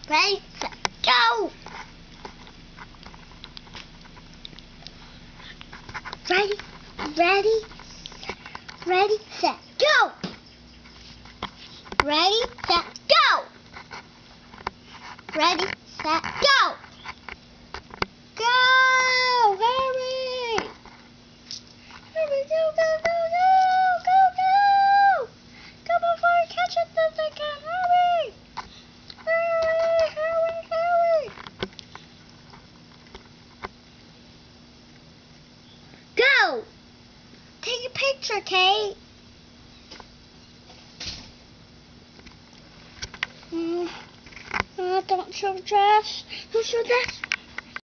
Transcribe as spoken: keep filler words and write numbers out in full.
Ready, set, go! Ready, ready, ready, set, go! Ready, set, go! Ready, set, go! Go! Hurry! Hurry, go, go, go, go! Go, go! Go before I catch it this again! Hurry! Hurry, hurry, hurry! Go! Take a picture, Kate. Mm. Uh, don't show the dress. Don't show that.